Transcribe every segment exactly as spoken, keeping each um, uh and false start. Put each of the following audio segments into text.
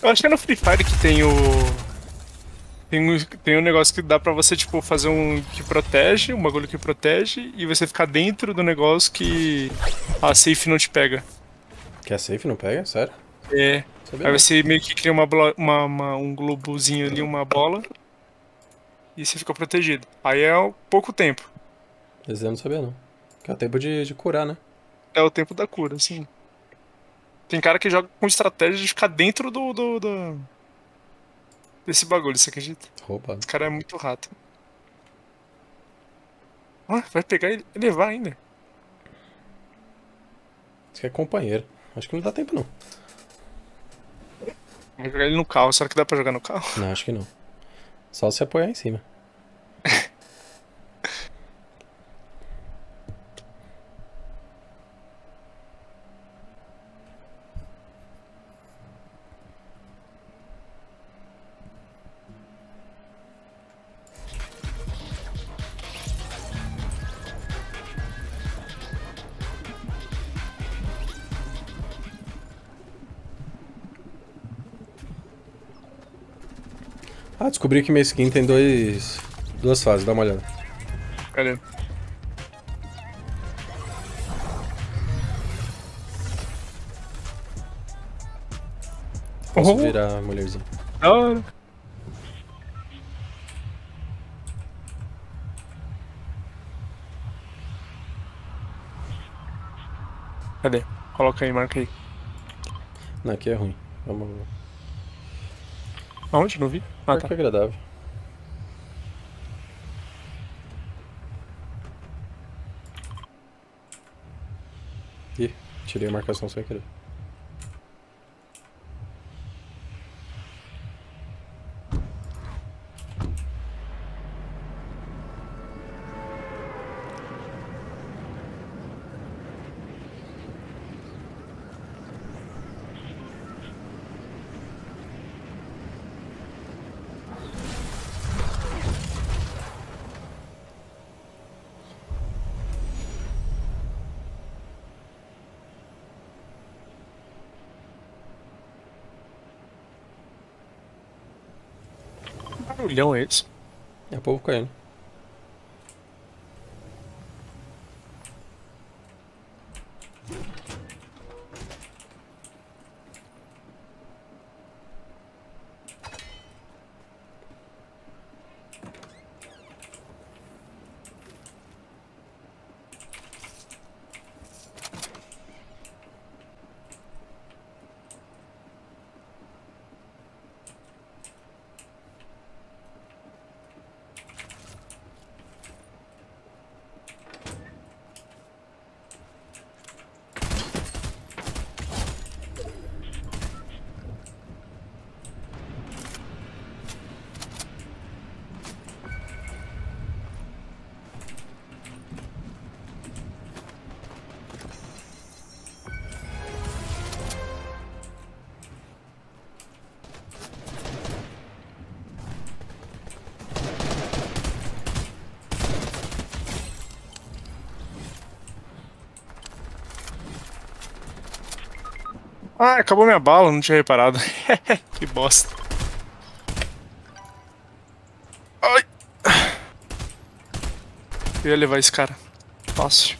Eu acho que é no Free Fire que tem o. Tem um, tem um negócio que dá pra você, tipo, fazer um que protege, um bagulho que protege, e você ficar dentro do negócio que a safe não te pega. Que a safe não pega? Sério? É. Sabia Aí não. você meio que cria uma, blo- uma, uma- um globozinho ali, uma bola, e você fica protegido. Aí é um pouco tempo. Esse eu não sabia não. Que é o tempo de, de curar, né? É o tempo da cura, assim. Tem cara que joga com estratégia de ficar dentro do, do, do- desse bagulho, você acredita? Roubado. Esse cara é muito rato. Ah, vai pegar e levar ainda. Isso aqui é companheiro. Acho que não dá tempo não. Vai jogar ele no carro. Será que dá pra jogar no carro? Não, acho que não. Só se apoiar em cima. Ah, descobri que minha skin tem dois... duas fases, dá uma olhada. Cadê? Posso Oh, virar mulherzinha. da hora. Cadê? Coloca aí, marca aí. Não, aqui é ruim. Vamos... Aonde? Não vi? Ah, Pior que tá. é agradável. Ih, tirei a marcação sem querer. Que barulhão é esse? É o povo caindo. Ah, acabou minha bala, não tinha reparado. Que bosta. Ai, eu ia levar esse cara. Fácil.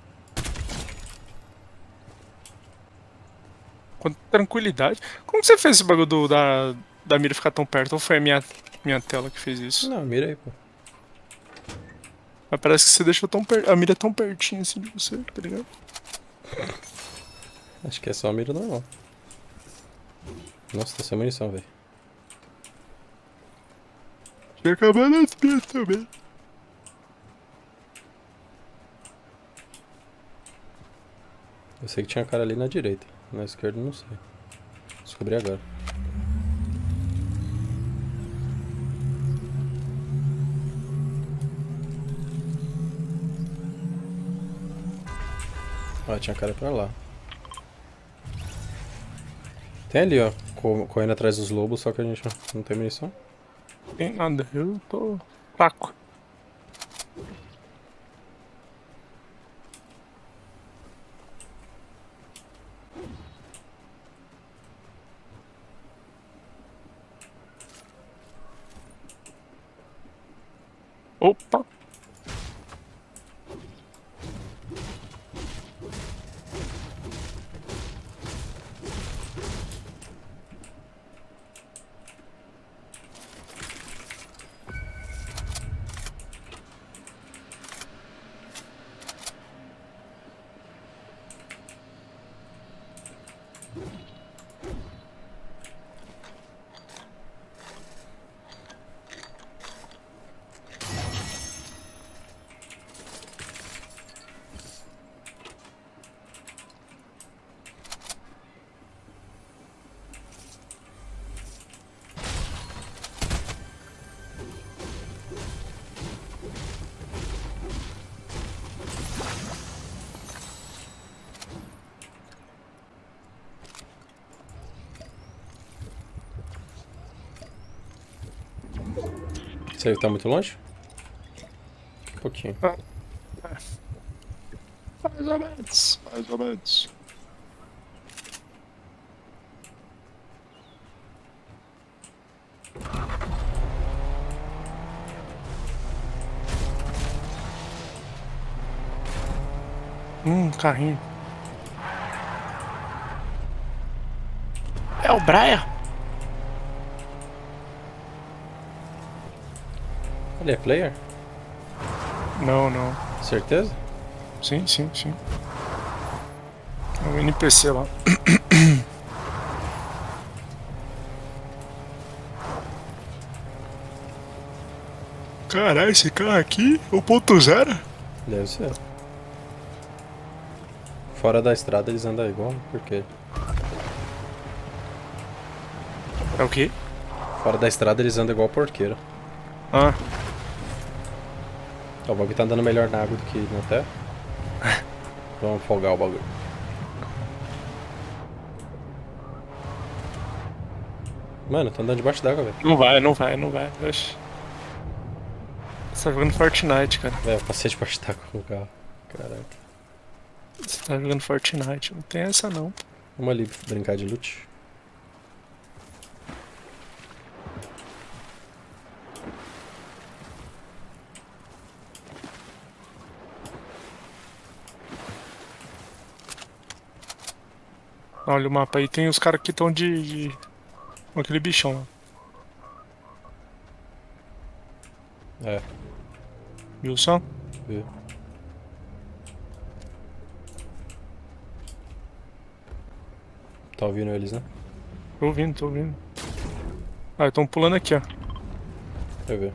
Com tranquilidade. Como que você fez esse bagulho do- da, da mira ficar tão perto? Ou foi a minha, minha tela que fez isso? Não, mira aí, pô. Mas parece que você deixou tão per... a mira tão pertinho assim de você, tá ligado? Acho que é só a mira normal. Nossa, tá sem munição, velho. Tinha acabado as minhas também. Eu sei que tinha cara ali na direita. Na esquerda, não sei. Descobri agora. Ah, tinha cara pra lá. Tem ali, ó. co- Correndo atrás dos lobos, só que a gente não- não tem munição. Tem nada, eu tô fraco. Opa! Você tá muito longe? Um pouquinho. Ah, é. Mais ou menos, mais ou menos. Hum, carrinho. É o Brian? Ele é player? Não, não. Certeza? Sim, sim, sim. É um N P C lá. Caralho, esse carro aqui, o ponto zero? Deve ser. Fora da estrada eles andam igual, por quê? É o quê? Fora da estrada eles andam igual porqueiro. Ah, O bagulho tá andando melhor na água do que na terra. Vamos folgar o bagulho. Mano, tá andando debaixo d'água, velho. não vai, não vai, não vai. Oxi. Você tá jogando Fortnite, cara. É, eu passei debaixo d'água com o carro. Caraca. Você tá jogando Fortnite. Não tem essa não. Vamos ali brincar de loot. Olha o mapa aí, tem os caras que estão de, de. com aquele bichão lá. É, Viu só? viu? Tá ouvindo eles, né? Tô ouvindo, tô ouvindo. Ah, estão pulando aqui, ó. Deixa eu ver.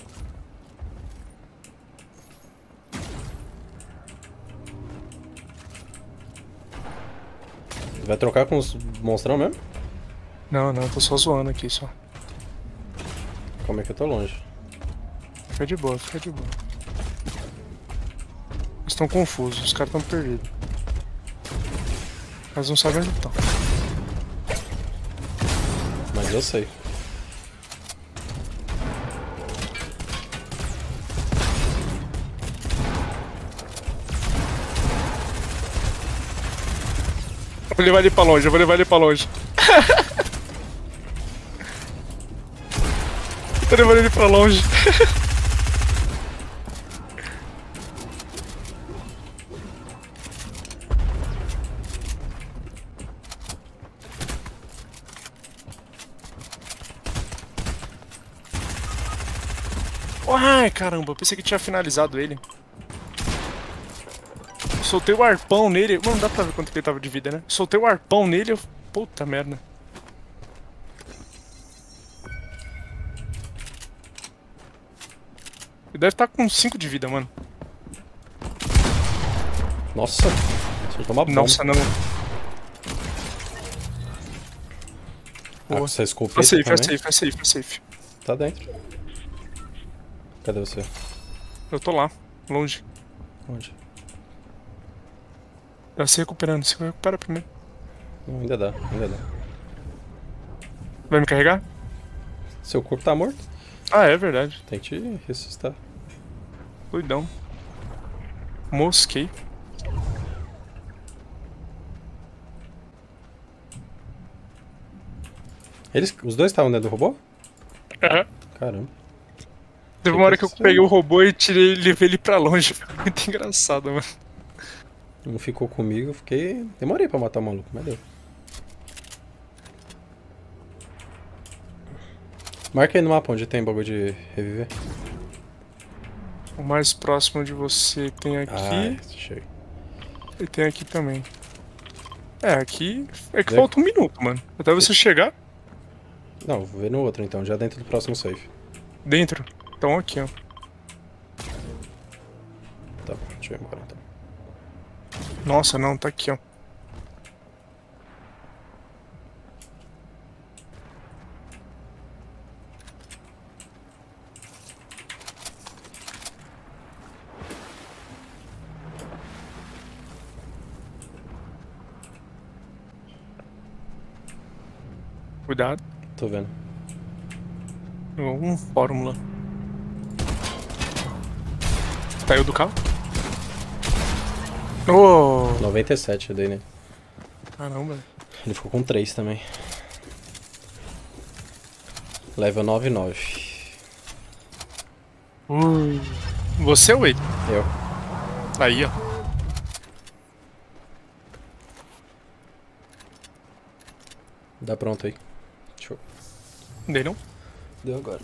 Vai trocar com os monstrão mesmo? Não, não, tô só zoando aqui só. Como é que eu tô longe? Fica de boa, fica de boa. Eles estão confusos, os caras estão perdidos. Eles não sabem onde estão. Mas eu sei. Eu vou levar ele pra longe, eu vou levar ele pra longe. Tô levando ele pra longe. Ai, caramba, eu pensei que tinha finalizado ele. Soltei o arpão nele. Mano, não dá pra ver quanto que ele tava de vida, né? Soltei o arpão nele, eu... Puta merda. Ele deve estar com cinco de vida, mano. Nossa, você toma bomba. Nossa, não. Ah, Boa. essa É escopeta safe, é também? safe, é safe, é safe. Tá dentro. Cadê você? Eu tô lá, longe. Onde? Tá se recuperando, se recupera primeiro. Não, ainda dá, ainda dá. Vai me carregar? Seu corpo tá morto? Ah, é verdade. Tem que te ressuscitar. Doidão. Mosquei. Eles, os dois estavam dentro do robô? Aham. Caramba. Teve Achei uma que hora ia que eu ser- peguei o robô e tirei, levei ele pra longe. Foi muito engraçado, mano. Não ficou comigo, eu fiquei. Demorei pra matar o maluco, mas deu. Marca aí no mapa onde tem bagulho de reviver. O mais próximo de você tem Ah, aqui chega. e tem aqui também. É, aqui é que Vê- falta um minuto, mano. Até você chegar Não, vou ver no outro então, já dentro do próximo safe. dentro. Então aqui, ó. Tá, deixa eu ir embora então. Nossa, não, tá aqui, ó. Cuidado. Tô vendo. Um fórmula. Saiu do carro? Oh! noventa e sete eu dei nele. Caramba. Ele ficou com três também. Level nove e nove. Ui. Você ou ele? Eu. Aí, ó. Dá pronto aí. Show. Dei não? Deu agora.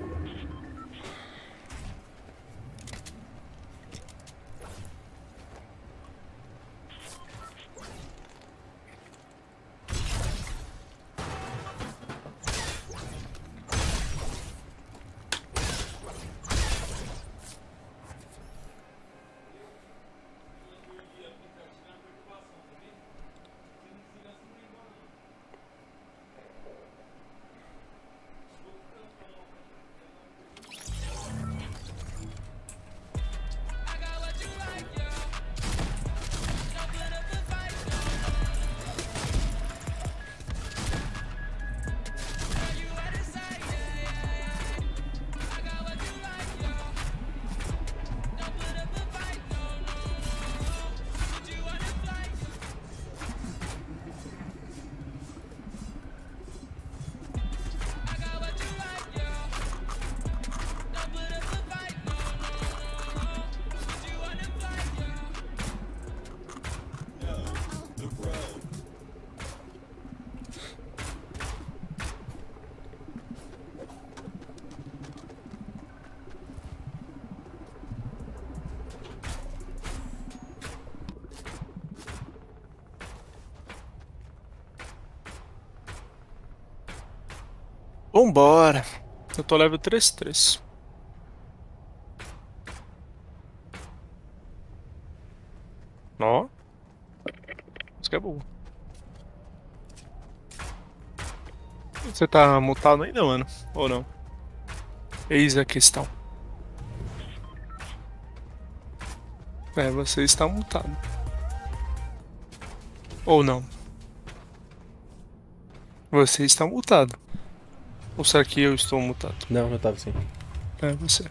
Vambora. Eu tô level três três. Ó. Isso que é bom. Você tá mutado ainda, mano? Ou não? Eis a questão. É, você está mutado. Ou não? Você está mutado. Ou será que eu estou mutado? Não, eu tava assim. É, você.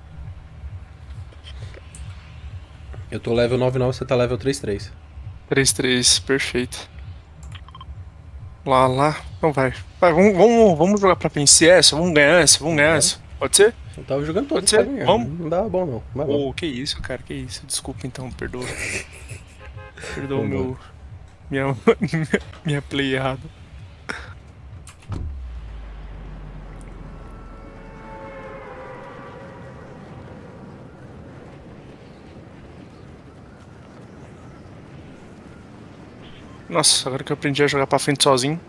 Eu tô level nove e nove, você tá level três três. três três, perfeito. Lá, lá. Então vai. Vai, vamos, vamos, vamos jogar pra vencer essa? Vamos ganhar essa? Vamos ganhar essa? Pode ser? Eu tava jogando todos Pode ser? pra ganhar. Vamos? Não dava bom não. Vai lá. Oh, que isso, cara, que isso. Desculpa então, perdoa. Perdoa o Vambora. meu. Minha, minha play errada. Nossa, agora que eu aprendi a jogar pra frente sozinho.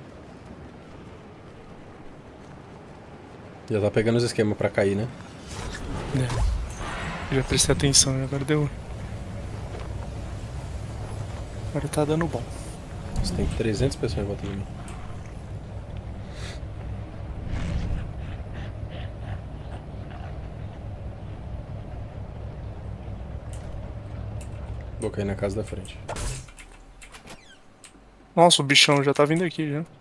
Já tá pegando os esquemas pra cair, né? É. Já prestei atenção, né? Agora deu. Agora tá dando bom. Você tem trezentas pessoas em volta de mim. Vou cair na casa da frente. Nossa, o bichão já tá vindo aqui já.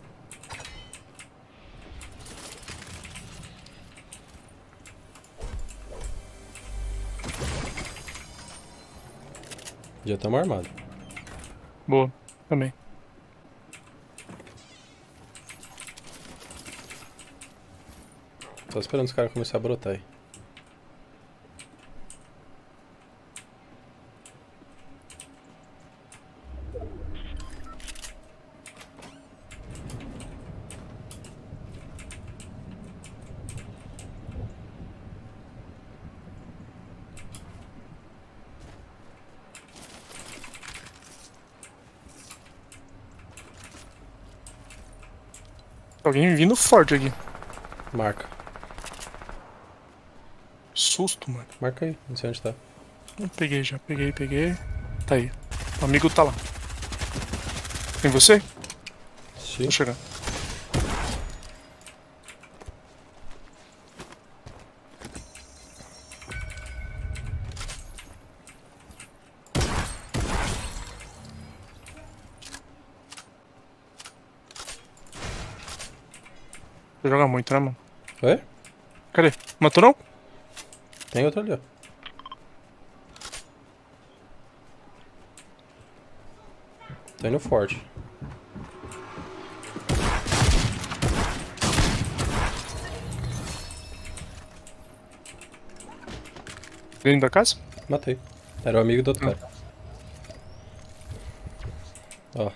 Já estamos armados. Boa, também. Só esperando os caras começarem a brotar aí. Alguém vindo forte aqui. Marca. Susto, mano. Marca aí, não sei onde tá. Eu peguei já, peguei, peguei. Tá aí. O amigo tá lá. Tem você? Sim. Tô chegando. Você joga muito, né, mano? Oi? Cadê? Matou não? Tem outro ali, ó. Tá indo forte. Dentro da casa? Matei. Era o amigo do outro Hum. cara. Ó.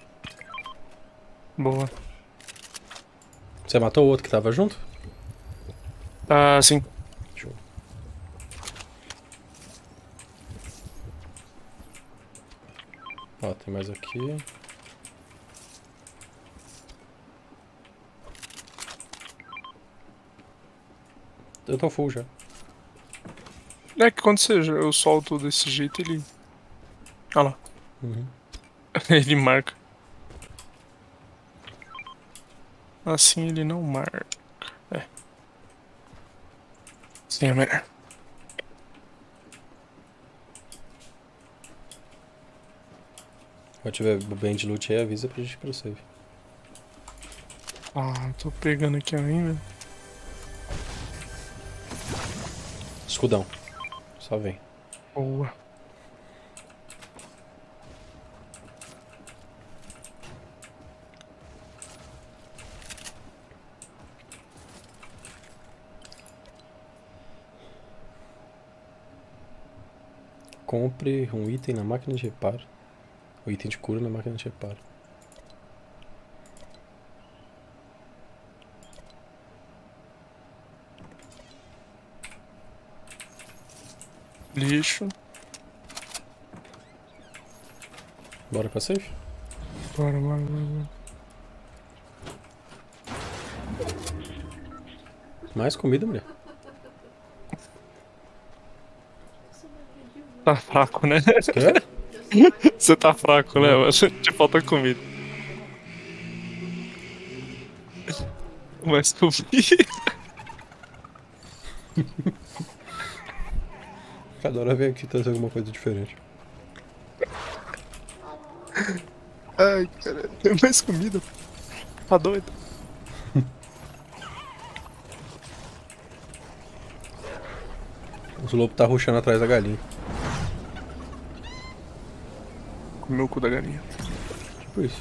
Boa. Você matou o outro que tava junto? Ah, sim. Show. Ó, tem mais aqui. Eu tô full já. É que quando você, eu solto desse jeito, ele... Olha lá. Uhum. Ele marca. Assim ele não marca. É. Sim, é melhor. Se tiver bem de loot aí, avisa pra gente ir pro save. Ah, tô pegando aqui ainda. Escudão. Só vem. Boa. Compre um item na máquina de reparo. O item de cura na máquina de reparo. Lixo. Bora pra safe? Bora, bora, bora, bora. Mais comida, mulher. Tá fraco, né? Quê? Você tá fraco, né, mano? Te falta comida. Mas comida. Cada hora vem aqui trazer alguma coisa diferente. Ai, cara. Tem mais comida. Tá doido? Os lobos tá rushando atrás da galinha. Comeu o cu da galinha. Tipo isso.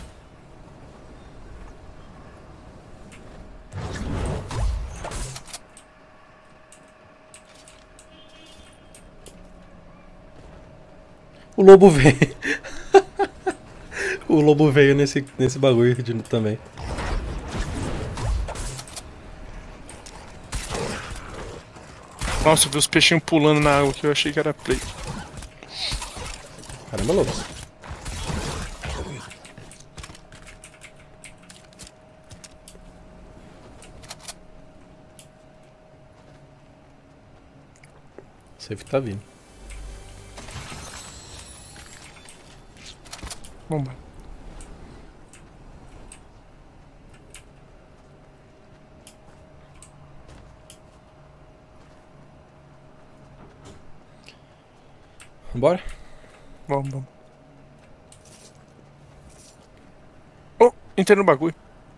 O lobo veio. O lobo veio nesse, nesse bagulho aqui de, também. Nossa, eu vi os peixinhos pulando na água que eu achei que era play. Caramba, lobo. Safe tá vindo. Vamos lá. Bora? Vamos, vamos. Oh, entrei no bagulho.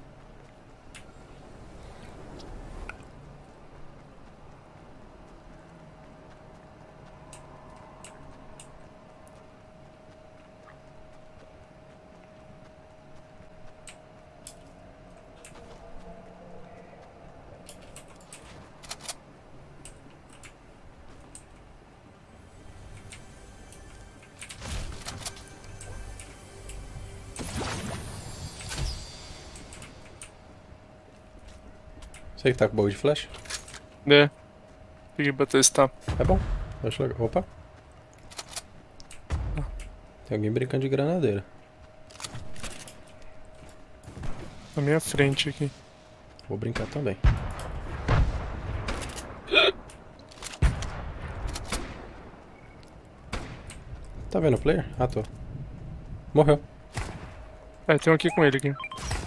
Você que tá com o bagulho de flash? É. Peguei pra testar. É bom. Acho legal. Opa. Tem alguém brincando de granadeira. Na minha frente aqui. Vou brincar também. Tá vendo o player? Ah, tô. Morreu. É, tem um aqui com ele aqui.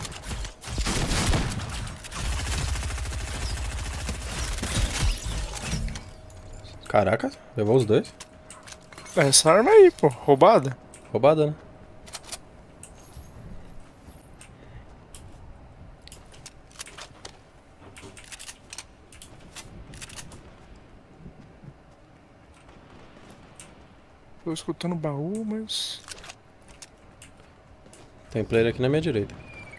Caraca, levou os dois. Essa arma aí, pô, roubada. Roubada, né? Tô escutando baú, mas... Tem player aqui na minha direita.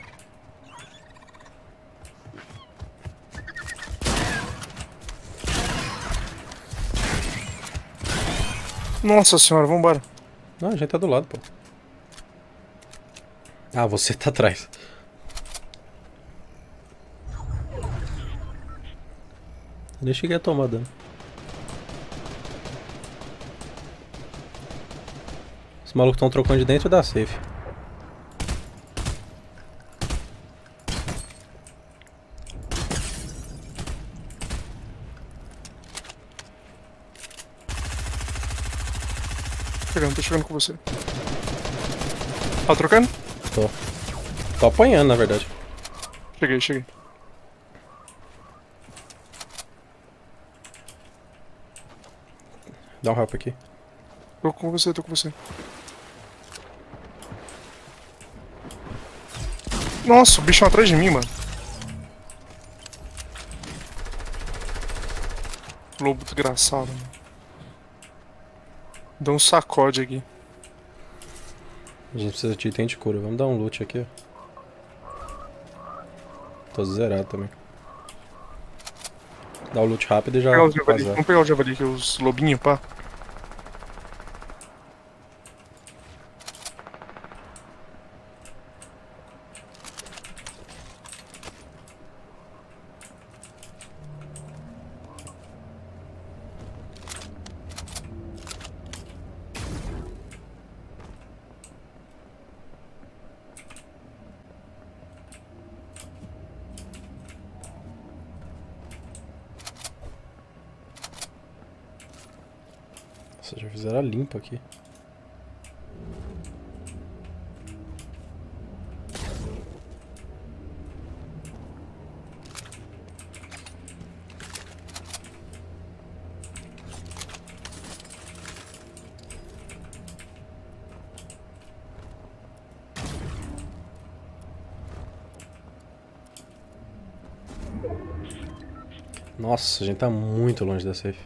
Nossa senhora, vambora. Não, a gente tá do lado, pô. Ah, você tá atrás. Eu nem cheguei a tomar dano. Os malucos estão trocando de dentro da safe. Chegando, tô chegando com você. Tá trocando? Tô. Tô apanhando, na verdade. Cheguei, cheguei. Dá um help aqui. Tô com você, tô com você. Nossa, o bichão atrás de mim, mano. Lobo desgraçado, mano. Dá um sacode aqui. A gente precisa de item de cura. Vamos dar um loot aqui, ó. Tô zerado também. Dá o loot rápido e já Pegar o javali. vazar. Vamos pegar o javali, que é os lobinhos, pá. Nossa, já fizeram a limpa aqui. Nossa, a gente tá muito longe da safe.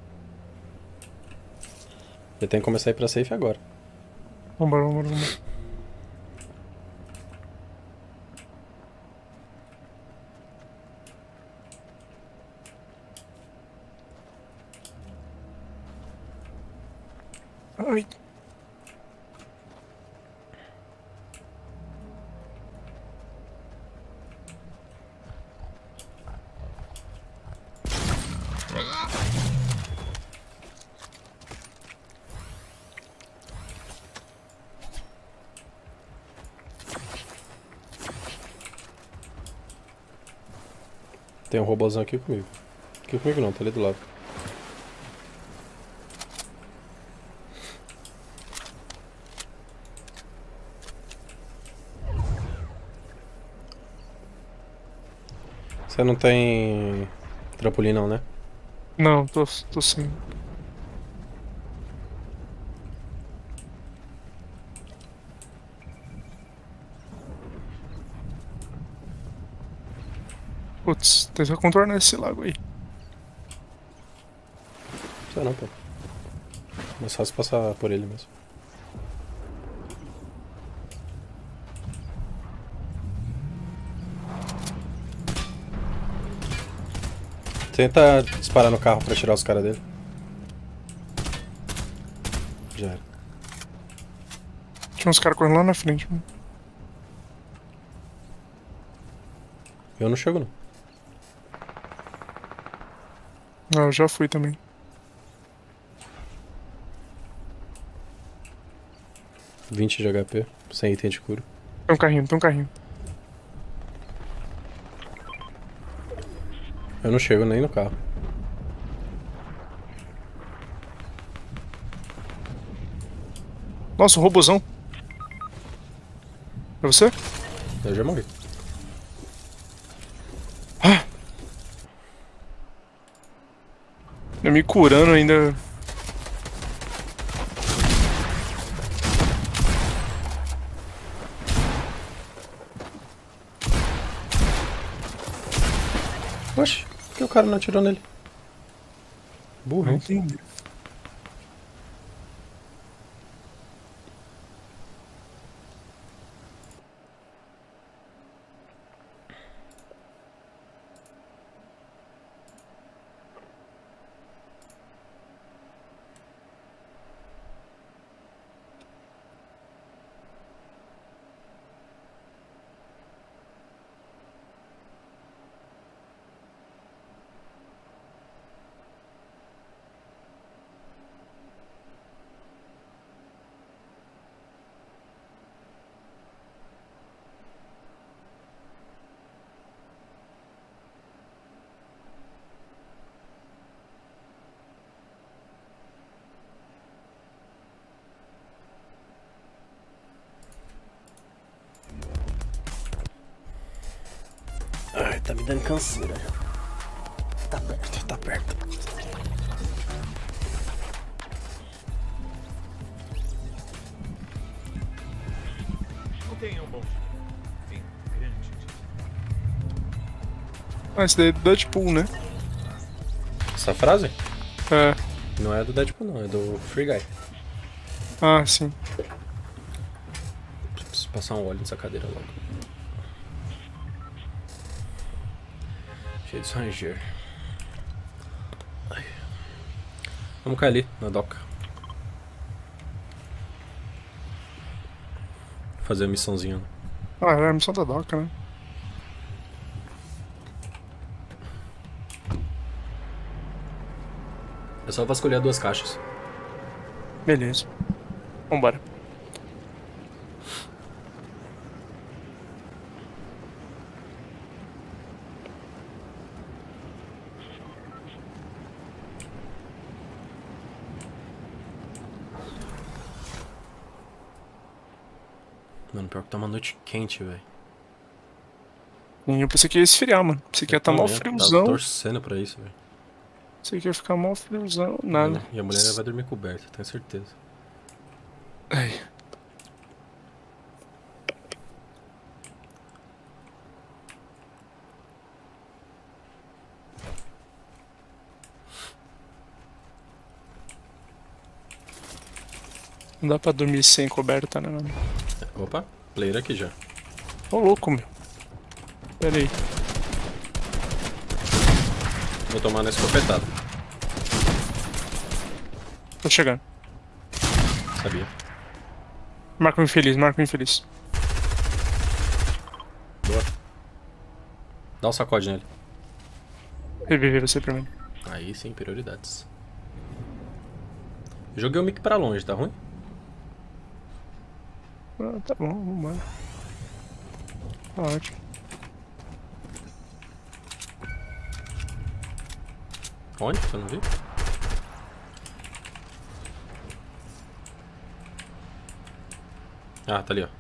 Eu tenho que começar a ir pra safe agora. Vambora, vambora, vambora. Ai. Tem um robôzão aqui comigo. Aqui comigo não, tá ali do lado. Você não tem trampolim não, né? Não, tô, tô sem. Putz, tenta contornar esse lago aí. Não sei não, pô. Mais fácil passar por ele mesmo. Tenta disparar no carro pra tirar os caras dele. Já era. Tinha uns caras correndo lá na frente, mano. Eu não chego não. Ah, eu já fui também. vinte de H P, sem item de cura. Tem um carrinho, tem um carrinho. Eu não chego nem no carro. Nossa, o robozão. É você? Eu já morri. Ah! Eu me curando ainda. Oxe, por que o cara não atirou nele? Burro, Não hein? entendi. Ai, tá me dando canseira já. Tá perto, tá perto. Não tenha um bom dia. Enfim, grande dia. Ah, esse daí é do Deadpool, né? Essa frase? É. Não é do Deadpool, não, é do Free Guy. Ah, sim. Preciso passar um óleo nessa cadeira logo. Cheio de ranger. Ai. Vamos cair ali, na doca. Fazer a missãozinha. Ah, é a missão da Doca, né? É só vasculhar duas caixas. Beleza. Vambora. Mano, pior que tá uma noite quente, velho. E eu pensei que ia esfriar, mano. Pensei que ia estar mal Tava friozão. torcendo pra isso, velho. Pensei que ia ficar mal friozão. Nada. E a mulher vai dormir coberta, tenho certeza. Ai. Não dá pra dormir sem coberta, né, mano? Opa, player aqui já. Ô, louco, meu. Pera aí. Vou tomar na escopetada. Tô chegando. Sabia. Marca o infeliz, marca o infeliz. Boa. Dá um sacode nele. Reviver você primeiro. Aí sim, prioridades. Joguei o mic pra longe, tá ruim? Ah, tá bom, vambora. Tá ótimo. Onde? Eu não vi? Ah, tá ali, ó.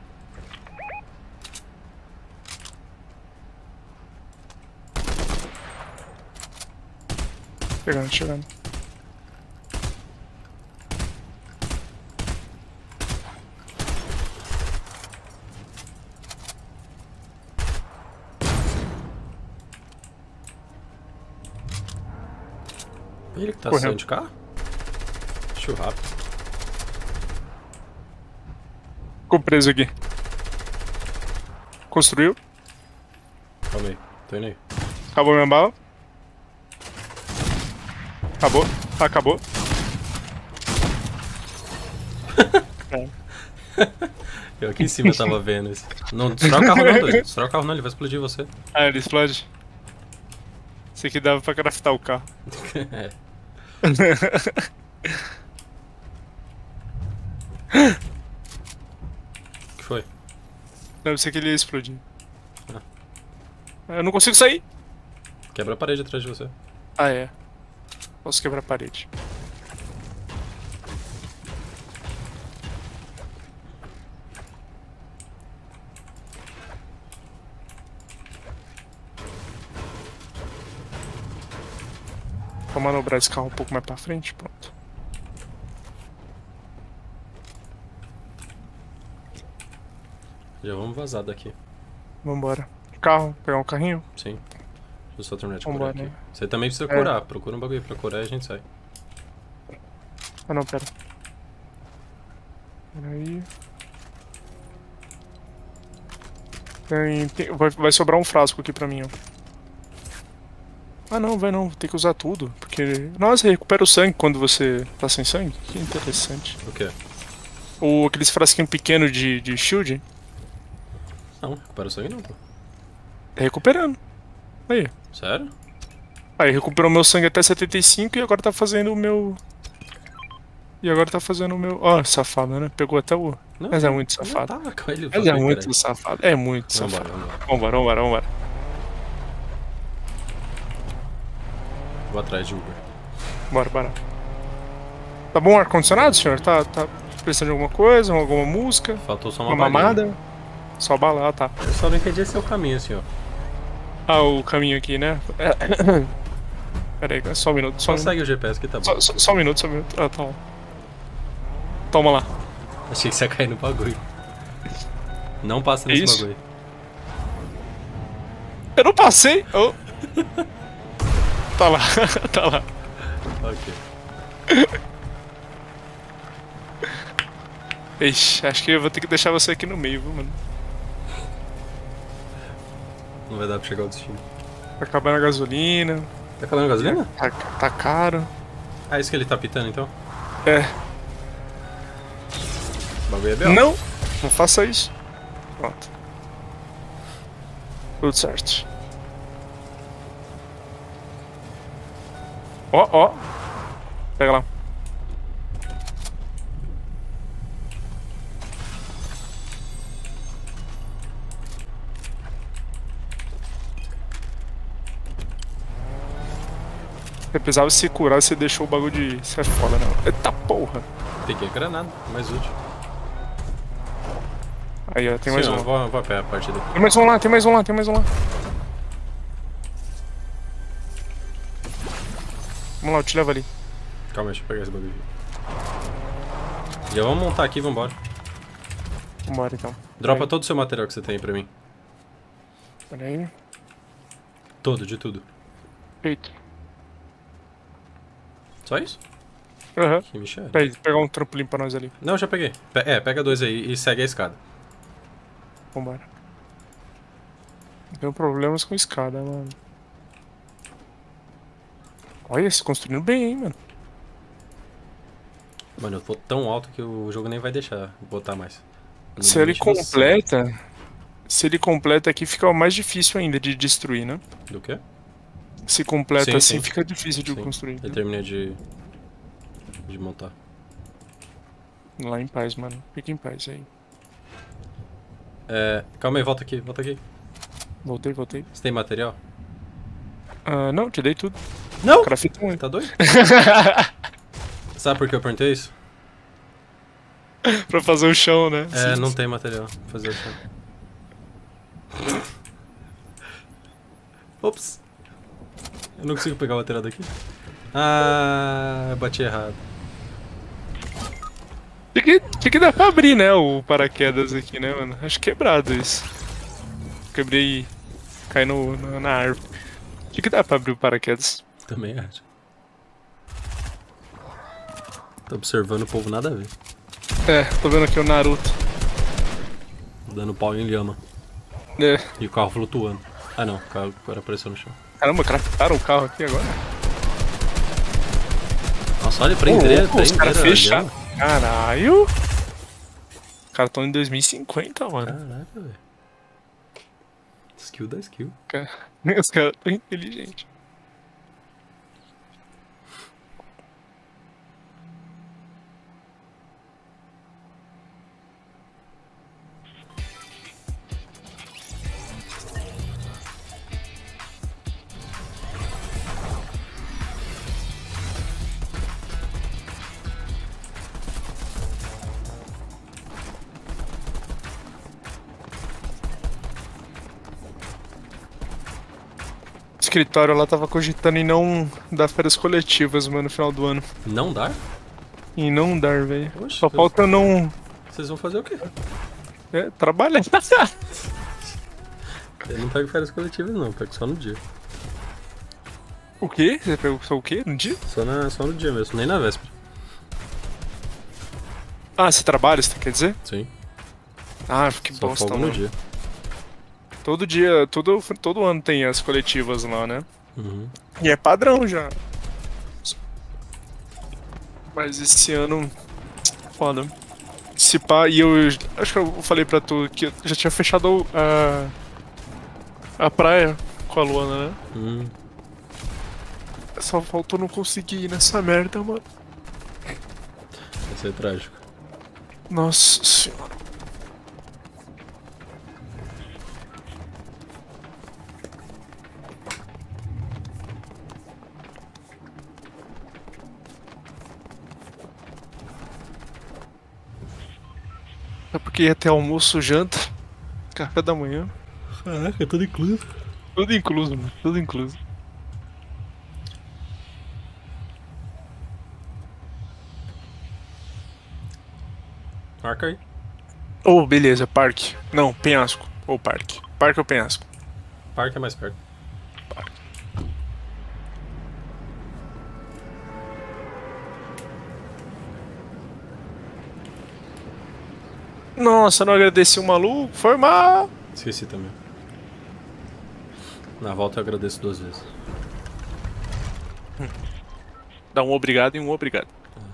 Chegando, chegando. Ele que tá Correu. saindo de carro? Deixa rápido. Ficou preso aqui. Construiu. Calma aí, tô indo aí. Acabou minha bala. Acabou. Acabou. É. Eu aqui em cima eu tava vendo isso. Não, destrói o carro não, doido. Destrói o carro não, ele vai explodir você. Ah, ele explode. Esse aqui dava pra craftar o carro. É. O que foi? Não, eu pensei que ele ia explodir. Ah. Eu não consigo sair. Quebra a parede atrás de você. Ah, é. Posso quebrar a parede. Vou manobrar esse carro um pouco mais pra frente, pronto. Já vamos vazar daqui. Vambora. Carro, pegar um carrinho? Sim. Deixa eu só terminar de Vambora, curar aqui. né? Você também precisa É. curar. Procura um bagulho pra curar e a gente sai. Ah não, pera. Peraí. Tem, tem, vai, vai sobrar um frasco aqui pra mim, ó. Ah não, vai não, vou ter que usar tudo. Porque. Nossa, recupera o sangue quando você tá sem sangue? Que interessante. O quê? Ou aqueles frasquinhos pequenos de, de shield, Não, recupera o sangue não, pô. tá recuperando. Aí. Sério? Aí, recuperou meu sangue até setenta e cinco e agora tá fazendo o meu. E agora tá fazendo o meu. Ó, safado, né? Pegou até o. Não, Mas é eu- muito eu safado. tava com ele, Mas é falei, muito caralho. safado. É muito Vambora, safado. vambora. Vambora, vambora, vambora. Vou atrás de Uber. Bora, bora. Tá bom o ar-condicionado, senhor? Tá, tá precisando de alguma coisa, alguma música? Faltou só uma, Uma balinha. mamada? Só bala, ah, tá. Eu só não entendi esse é o caminho, assim, ó. Ah, o caminho aqui, né? Pera aí, só um minuto. Só, Só um, segue o G P S que tá bom. só, só, só um minuto, só um minuto. Ah, tá. Toma lá. Achei que você ia cair no bagulho. Não passa nesse Isso. bagulho. Eu não passei! Oh. Tá lá, tá lá. Ok. Ixi, acho que eu vou ter que deixar você aqui no meio, viu, mano? Não vai dar pra chegar ao destino. Tá acabando a gasolina. Tá acabando a gasolina? Tá, tá caro. Ah, isso que ele tá pitando, então? É. O bagulho é belo. Não! Não faça isso. Pronto. Tudo certo. Ó, ó. Pega lá. Você precisava se curar, você deixou o bagulho de. Isso é foda, não. Eita porra! Peguei a granada, mais útil. Aí, ó, tem mais Sim, um. ó, vou, vou a pé a partir daqui. Tem mais um lá, tem mais um lá, tem mais um lá. Vamos lá, eu te levo ali. Calma, deixa eu pegar esse bagulho. Já vamos montar aqui e vambora. Vambora então. Dropa Aí. todo o seu material que você tem aí pra mim. Pera aí. Todo, de tudo. Feito. Só isso? Aham. Que Michel. Peraí, pegar um trampolim pra nós ali. Não, já peguei. Pe- é, pega dois aí e segue a escada. Vambora. Tenho problemas com escada, mano. Olha, se construindo bem, hein, mano. Mano, eu tô tão alto que o jogo nem vai deixar botar mais. Não Se ele mexe no céu. completa. Se ele completa aqui, fica mais difícil ainda de destruir, né? Do quê? Se completa Sim, assim, sim. fica difícil de Sim. construir. Eu terminei de. de montar. Lá em paz, mano. Fica em paz aí. É. Calma aí, volta aqui, volta aqui. Voltei, voltei. Você tem material? Ah, não, te dei tudo. Não! Cara, fita muito. Tá doido? Sabe por que eu perguntei isso? Pra fazer o chão, né? É, Sim. não tem material pra fazer o chão. Ops! Eu não consigo pegar o material daqui. Ah, eu bati errado. Tinha que, tinha que dar pra abrir, né? O paraquedas aqui, né, mano? Acho quebrado isso. Quebrei e cai no, no- na árvore. Tinha que dar pra abrir o paraquedas. Também acho. Tô observando o povo nada a ver. É, tô vendo aqui o Naruto. Dando pau em lhama. É. E o carro flutuando. Ah não, o carro agora apareceu no chão. Caramba, craftaram o carro aqui agora. Nossa, olha, prendeira, Pô, os caras prendeira, fecharam. lhama. Caralho! Os caras tão em dois mil e cinquenta, mano. Caraca, velho. Skill da skill. Cara, os caras tão inteligentes. escritório lá tava cogitando em não dar férias coletivas, mano, no final do ano. Não dá? Em não dar, velho. Oxe, Só eu- falta não. Vocês vão fazer o quê? É, trabalhar. Eu não pego férias coletivas não, eu pego só no dia. O quê? Você pegou só o quê? No dia? Só, na, só no dia mesmo, nem na véspera. Ah, você trabalha, você quer dizer? Sim, Ah, que só bosta, folgo no mano. dia. Todo dia, todo, todo ano tem as coletivas lá, né? Uhum. E é padrão já. Mas esse ano. Foda. Se pá, e eu. Acho que eu falei pra tu que eu já tinha fechado a. A praia com a Luana, né? Hum. Só faltou não conseguir ir nessa merda, mano. Vai ser trágico. Nossa senhora. É porque ia ter almoço, janta, café da manhã. Caraca, tudo incluso. Tudo incluso, mano. Tudo incluso. Marca aí. Oh, beleza, parque. Não, penhasco. Ou parque. Parque ou penhasco? Parque é mais perto. Nossa, não agradeci o maluco. Foi mal. Esqueci também. Na volta eu agradeço duas vezes. Dá um obrigado e um obrigado.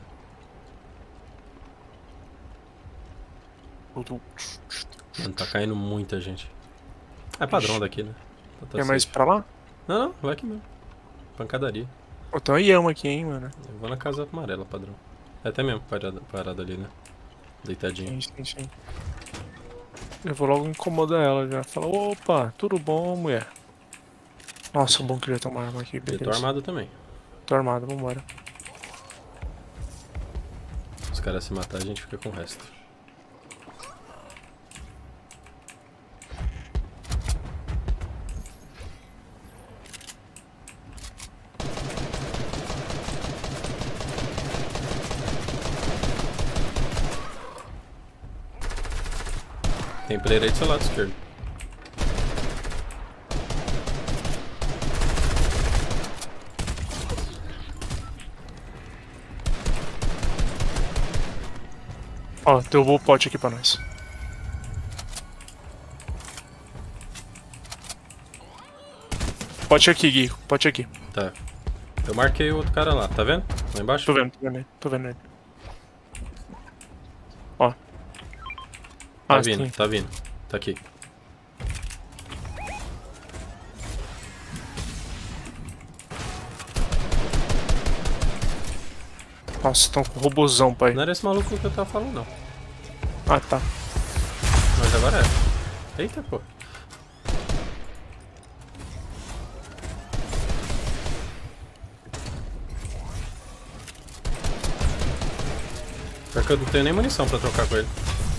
Mano, tá caindo muita gente. É padrão daqui, né? Tá Quer mais safe. pra lá? Não, não, vai aqui mesmo. Pancadaria. Ó, tem uma Yama aqui, hein, mano. Eu vou na casa amarela, padrão. É até mesmo, parada, parada ali, né? Deitadinho. Sim, sim, sim. Eu vou logo incomodar ela já. Fala, opa, tudo bom, mulher? Nossa, bom que já tem uma arma aqui, Eu beleza. tô armado também. Tô armado, vambora. Se os caras se matar, a gente fica com o resto. Tem player aí do seu lado esquerdo. Ó, derrubou o pote aqui pra nós. Pote aqui, Gui. Pote aqui. Tá. Eu marquei o outro cara lá, tá vendo? Lá embaixo? Tô vendo, tô vendo ele. Tô vendo ele. Ó. Tá Ah, vindo, sim. tá vindo. Tá aqui. Nossa, tão com robozão, pai. Não era esse maluco que eu tava falando, não. Ah, tá. Mas agora é. Eita, pô. Pior que eu não tenho nem munição pra trocar com ele.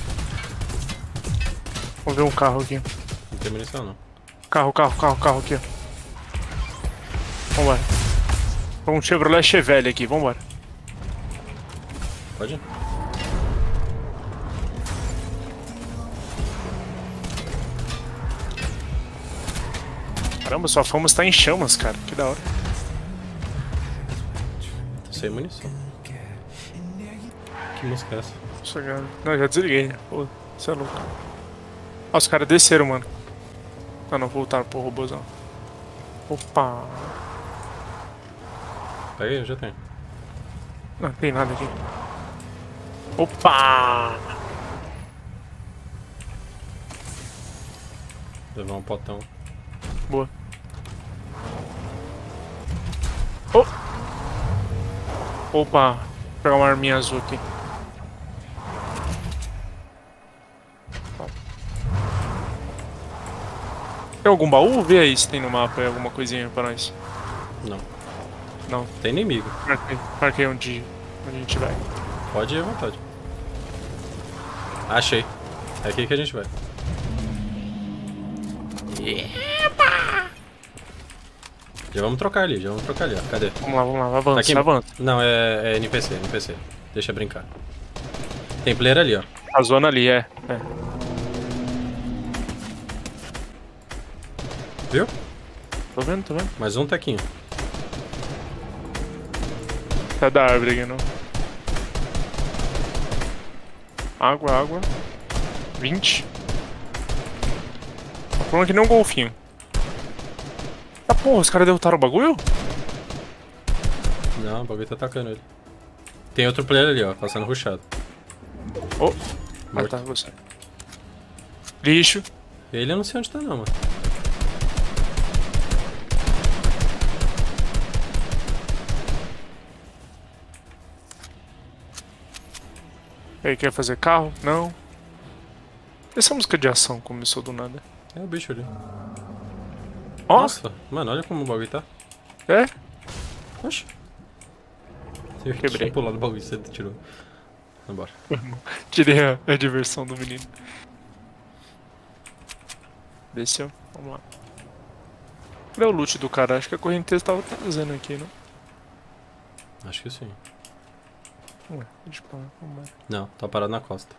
Vamos ver um carro aqui. Não tem munição, não. Carro, carro, carro, carro aqui, ó. Vambora. Um Chevrolet Chevelle aqui, vambora. Pode ir. Caramba, sua fama está em chamas, cara. Que da hora. Tô sem munição. Que música é essa? Nossa, cara. Não, já desliguei, né? Pô, você é louco. Ó, os caras desceram, mano. Ah, não, voltaram pro robôzão. Opa. Pega aí, eu já tenho. Não, tem nada aqui. Opa! Levar um potão. Boa. Oh! Opa! Vou pegar uma arminha azul aqui. Tem algum baú? Vê aí se tem no mapa aí alguma coisinha pra nós. Não. Não, Tem inimigo. marquei, marquei onde, onde a gente vai. Pode ir à vontade. Achei. É aqui que a gente vai. Já vamos trocar ali, já vamos trocar ali, ó. Cadê? Vamos lá, vamos lá, avança, Tá aqui? avança. Não, é, é N P C, N P C. Deixa brincar. Tem player ali, ó. A zona ali, é. é. Viu? Tô vendo, tô vendo. Mais um tequinho. Tá da árvore aqui, não. Água, água. vinte. Tá pulando que nem um golfinho. Tá porra, os caras derrotaram o bagulho? Não, o bagulho tá atacando ele. Tem outro player ali, ó, passando rushado. Oh. Ah, Morto. tá, você. Lixo. Ele eu não sei onde tá não, mano. Ele quer fazer carro? Não. Essa música de ação começou do nada. É o bicho ali. Nossa! Nossa, mano, olha como o bagulho tá. É? Oxi. Eu Quebrei. tinha pulado o bagulho, você tirou. Vambora. Tirei a, a diversão do menino. Desceu. Vamos lá. Cadê o loot do cara? Acho que a correnteza tava trazendo aqui, não? Acho que sim. Ué, deixa eu falar. Vamos lá. Não, tá parado na costa.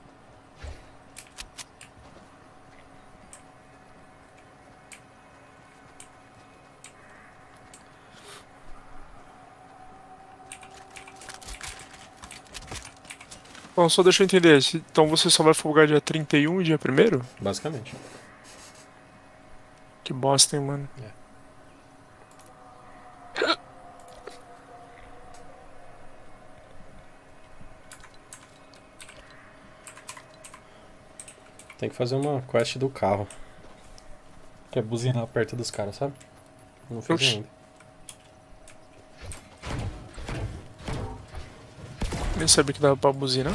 Bom, só deixa eu entender. se- Então você só vai folgar dia trinta e um e dia primeiro? Basicamente. Que bosta, hein, mano. É. Tem que fazer uma quest do carro. Que é buzinar perto dos caras, sabe? Não fiz Oxi. ainda. Nem sabia que dava pra buzinar.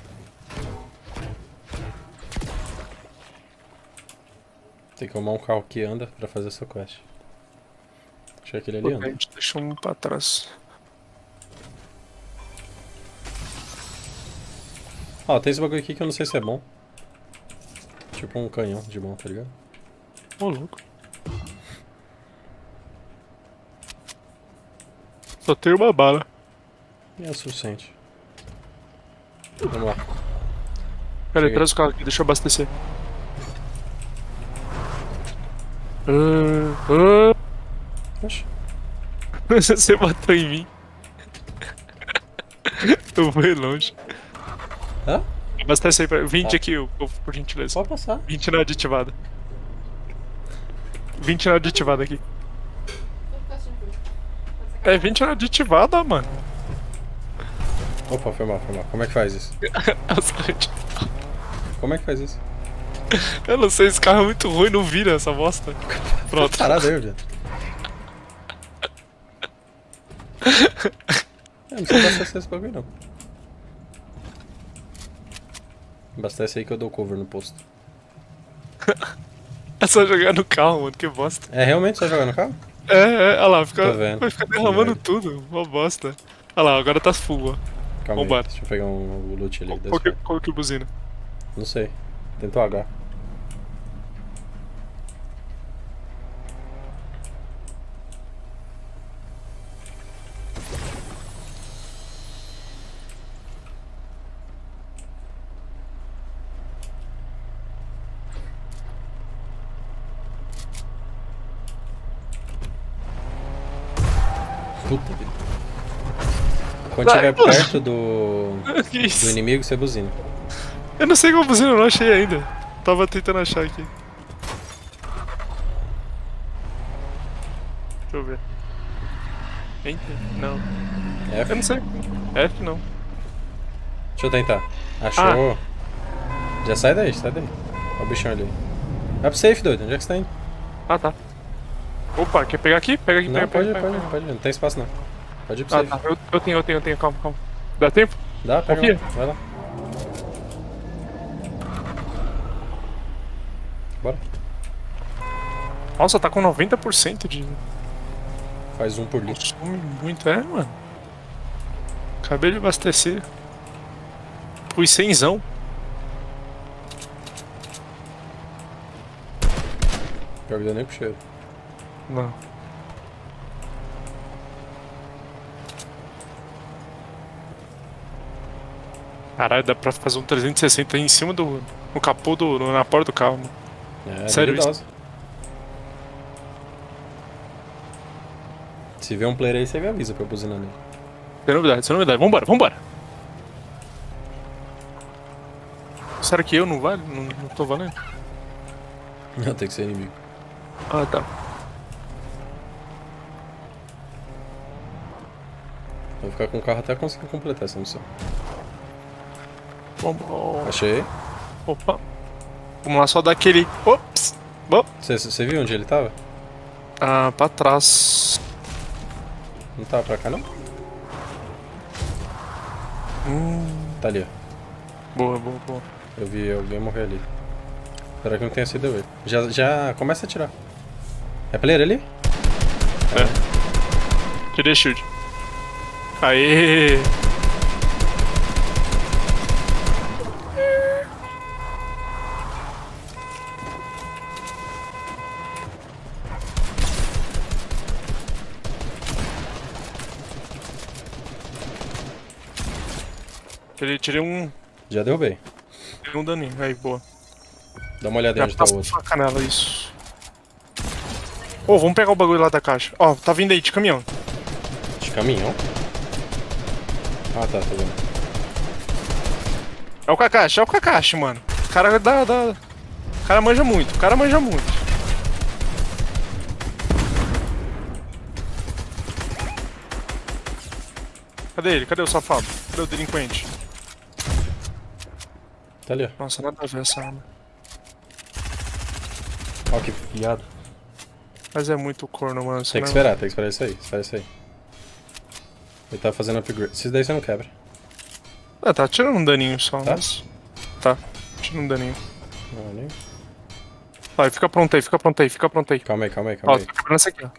Tem que arrumar um carro que anda pra fazer essa quest. Achei que ele ali A anda. gente deixou um pra trás. Ó, tem esse bagulho aqui que eu não sei se é bom. Tipo um canhão de mão, tá ligado? Ô, louco. Só tem uma bala. E é o suficiente. Vamos lá. Pera aí, Cheguei. traz o carro aqui, deixa eu abastecer. Ah, Oxi. ah. Você matou em mim. Eu fui longe. Hã? Abastece aí pra. vinte Tá. aqui, ô, ô, por gentileza. Pode passar. vinte na aditivada. vinte na aditivada aqui. É vinte na aditivada, mano. Opa, foi mal, foi mal. Como é que faz isso? Como é que faz isso? Eu não sei, esse carro é muito ruim, não vira essa bosta. Pronto. Parada aí, viado. É, não precisa abastecer esse bagulho, não. Abastece aí que eu dou cover no posto. É só jogar no carro, mano, que bosta. É realmente só jogar no carro? É, é, olha lá, fica, Tô vendo. vai ficar derramando Merda. tudo, uma bosta. Olha lá, agora tá full, ó. Calma Vambora. aí, deixa eu pegar um, um loot ali. Qual, desse qual, que, cara. qual que é a buzina? Não sei. Tenta o H. Puta vida. Quando Vai, estiver pô. perto do, Que do isso? inimigo, você buzina. Eu não sei qual buzina, eu não achei ainda. Tava tentando achar aqui. Deixa eu ver. Enter? Não. F. Eu não sei. F não. Deixa eu tentar. Achou? Já sai daí, sai daí. Olha o bichão ali. Vai pro safe, doido. Onde é que você tá indo? Ah, tá. Opa, quer pegar aqui? Pega aqui, Não, pega, pode ir, pega, pode pega. ir, pode ir. Não tem espaço não. Pode ir pro Ah, safe. tá. Eu, eu tenho, eu tenho, eu tenho. Calma, calma. Dá tempo? Dá, pega Confia. lá. Vai lá. Bora. Nossa, tá com noventa por cento de... Faz um por litro. Consome muito, é, mano. Acabei de abastecer. Pus cenzão. Pior que deu nem pro cheiro. Não. Caralho, dá pra fazer um trezentos e sessenta aí em cima do. No capô do. na porta do carro, mano. É, Sério habilidosa. Se vê um player aí, você me avisa pra eu buzinar nele. Sem novidade, sem novidade. Vambora, vambora. Será que eu não vale? Não, não tô valendo? Não, tem que ser inimigo. Ah, tá. Vou ficar com o carro até conseguir completar essa missão. Vamos. Achei. Opa. Vamos lá, só dar aquele. Ops! Bom. Você viu onde ele tava? Ah, pra trás. Não tava pra cá, não? Hum. Tá ali, ó. Boa, boa, boa. Eu vi alguém morrer ali. Espero que não tenha sido ele. Já, já começa a atirar. É player ali? É. Tirei shield. Aê! Tirei, tirei um. Já derrubei. Tirei um daninho. Aí, boa. Dá uma olhada Já onde tá o passa outro. a canela, isso. Ô, oh, vamos pegar o bagulho lá da caixa. Ó, oh, tá vindo aí de caminhão. De caminhão? Ah, tá, tô vendo. É o Kakashi, é o Kakashi, mano. O cara dá, dá. O cara manja muito, o cara manja muito. Cadê ele? Cadê o safado? Cadê o delinquente? Tá ali, ó. Nossa, nada a ver essa arma. Ó que viado. Mas é muito corno, mano. Tem que esperar, tem que esperar isso aí. Espera isso aí. Ele tá fazendo upgrade. Esses daí você não quebra. Ah, tá tirando um daninho só, Tá? mas. Tá, tirando um daninho. Não, nem... Vai, fica pronto aí, fica pronto aí, fica pronto aí. Calma aí, calma aí, calma Ó, aí. tô quebrando essa aqui, ó.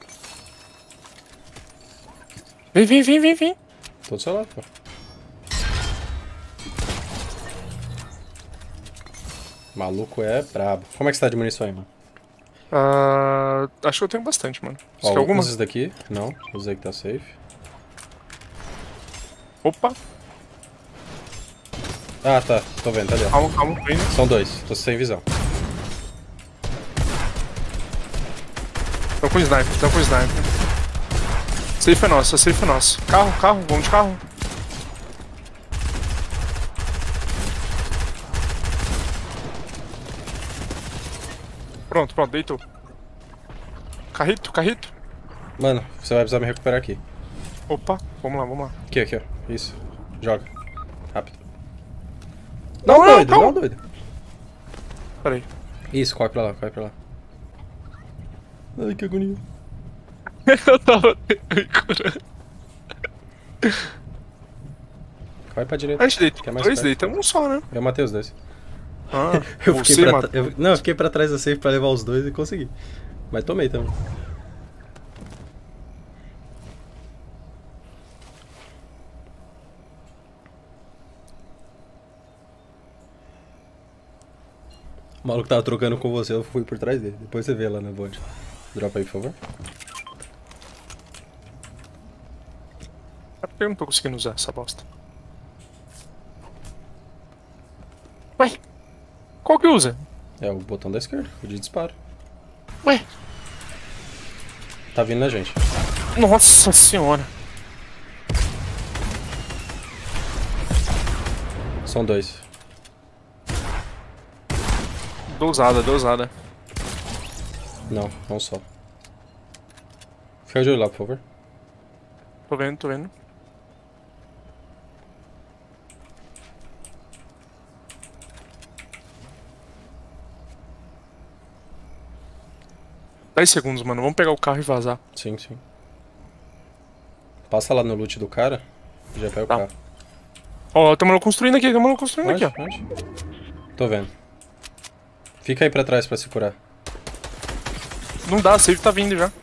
Vem, vem, vem, vem, vem. Tô do seu lado, pô. Maluco é brabo. Como é que você tá de munição aí, mano? Ah, acho que eu tenho bastante, mano. Você Ó, quer alguma? esses daqui? Não, usei que tá safe. Opa, Ah, tá. Tô vendo, tá ali, ó. calma, calma, vem. São dois, tô sem visão. Tô com sniper, tô com sniper. Safe é nosso, safe é nosso. Carro, carro, vamos de carro. Pronto, pronto, deitou. Carrito, carrito. Mano, você vai precisar me recuperar aqui. Opa, vamos lá, vamos lá. Aqui, aqui, ó. Isso. Joga. Rápido. Não, Não, não, doido, calma. não, doido. Pera aí. Isso, corre pra lá, corre pra lá. Ai, que agonia. Eu tava me curando. Corre pra direita. A gente deita que é mais dois, perto. deita um só, né? Eu matei os dois. Ah, Eu você fiquei pra matou. tra- eu- Não, eu fiquei pra trás da safe pra levar os dois e consegui. Mas tomei também. O maluco tava trocando com você, eu fui por trás dele. Depois você vê lá na bode. Dropa aí, por favor. Eu não tô conseguindo usar essa bosta. Ué? Qual que usa? É o botão da esquerda, o de disparo. Ué? Tá vindo na gente. Nossa senhora. São dois. Dosada, dosada. Não, um só. Fica de olho lá, por favor. Tô vendo, tô vendo. dez segundos, mano. Vamos pegar o carro e vazar. Sim, sim. Passa lá no loot do cara e já pega Tá. o carro. Ó, tamo construindo aqui, tamo construindo Onde? aqui, ó. Onde? Tô vendo. Fica aí pra trás pra se curar. Não dá, a save tá vindo já.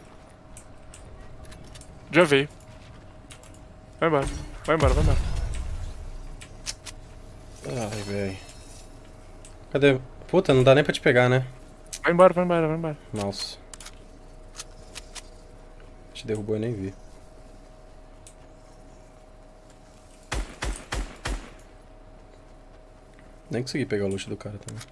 Já veio. Vai embora, vai embora, vai embora. Ai, velho. Cadê? Puta, não dá nem pra te pegar, né? Vai embora, vai embora, vai embora. Nossa. Te derrubou e nem vi. Nem consegui pegar o loot do cara também.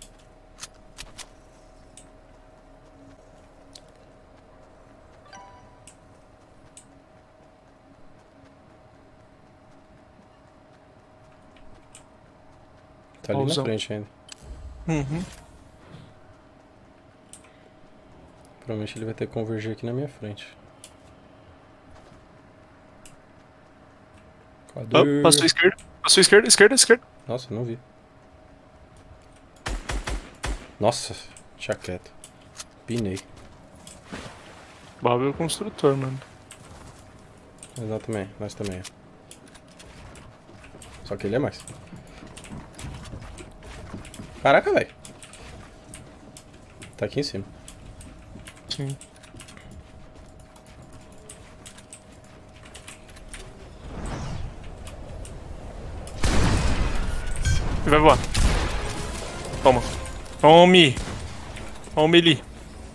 Tá ali Pausão. na frente ainda. Uhum. Provavelmente ele vai ter que convergir aqui na minha frente. Cadê? Oh, passou esquerda. Passou esquerda, esquerda, esquerda. Nossa, não vi. Nossa, deixa quieto. Pinei. Bob é o construtor, mano. Exatamente, nós também. Só que ele é mais. Caraca, velho. Tá aqui em cima. Sim. Ele vai voar. Toma. Tome. Tome ele.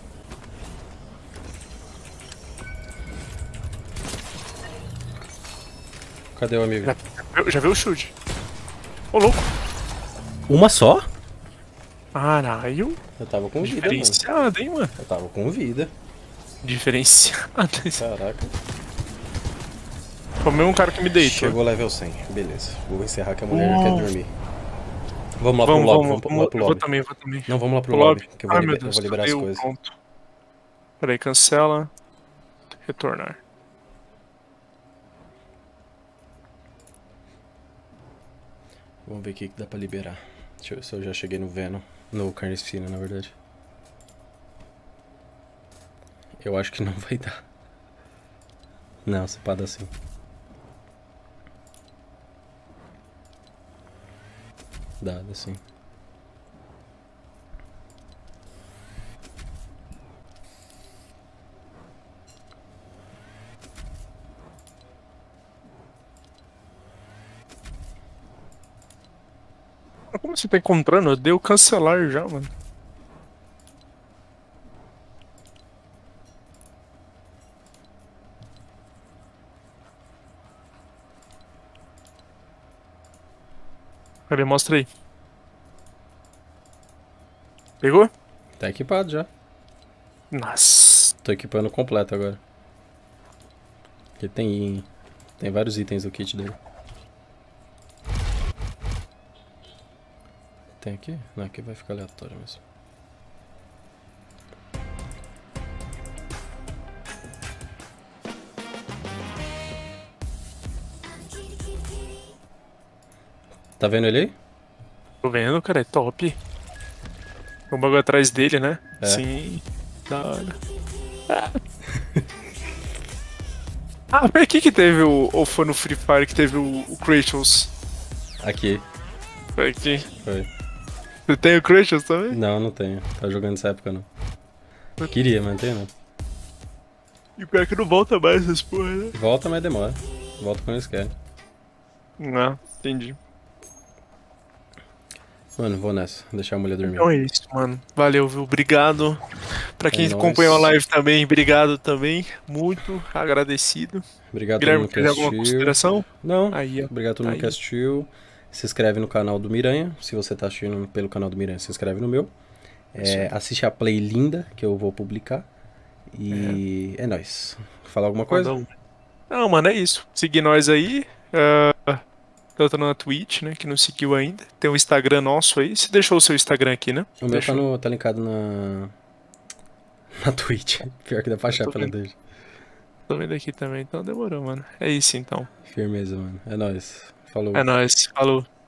Cadê o amigo? Já, já, já viu o chute? Ô, louco. Uma só? Caralho. Eu tava com vida, mano. Diferenciado, hein, mano? Eu tava com vida. Diferenciado. Caraca. Foi o mesmo cara que me deitou. Chegou level cem. Beleza. Vou encerrar que a mulher Oh. quer dormir. Vamos lá Vamos, pro lobby. vamos, Vamos, pro- vamos. lá pro Eu vou lobby. também, eu vou também. Não, vamos lá pro Pro lobby. lobby? Que eu vou, Ai, liber- meu eu Deus, vou liberar as deu, coisas. pronto. Peraí, cancela. Retornar. Vamos ver o que que dá pra liberar. Deixa eu ver se eu já cheguei no Venom. No Carnificina, na verdade. Eu acho que não vai dar. Não, se pá dá sim. Dá, dá sim. Mas como você tá encontrando? Eu dei o cancelar já, mano. Cadê? Mostra aí. Pegou? Tá equipado já. Nossa. Tô equipando completo agora. Porque tem, tem vários itens do kit dele. Tem aqui? Não, aqui vai ficar aleatório mesmo. Tá vendo ele aí? Tô vendo, cara, é top. Tem um bagulho atrás dele, né? É. Sim. Da hora. Ah, ah foi aqui que teve o. Ou foi no Free Fire que teve o, o Kratos? Aqui, Foi aqui. foi. Você tem o Kratos também? Não, não tenho. Tá jogando nessa época não. Queria, mas não tem não. E o pior é que não volta mais essas porra, né? Volta, mas demora. Volta quando eles querem. Não, entendi. Mano, vou nessa. Deixar a mulher dormir. Então é isso, mano. Valeu, viu? Obrigado. Pra quem É nóis. acompanhou a live também, obrigado também. Muito agradecido. Obrigado a todo Guilherme, mundo que quer alguma assistiu. consideração? Não, Aí, ó. obrigado a todo Tá mundo aí. que assistiu. Se inscreve no canal do Miranha. Se você tá assistindo pelo canal do Miranha, se inscreve no meu. É, assiste a play linda que eu vou publicar. E é, nóis. Falar alguma coisa? Manda um. Não, mano, é isso. Seguir nós aí. ah, tanto na Twitch, né? Que não seguiu ainda. Tem o Instagram nosso aí. Você deixou o seu Instagram aqui, né? O meu Deixou. tá, no, tá linkado na. Na Twitch. Pior que dá pra achar tô pela vendo. Twitch. Tô vendo aqui também, então demorou, mano. É isso então. Firmeza, mano. É nóis. Falou. É nóis. Falou.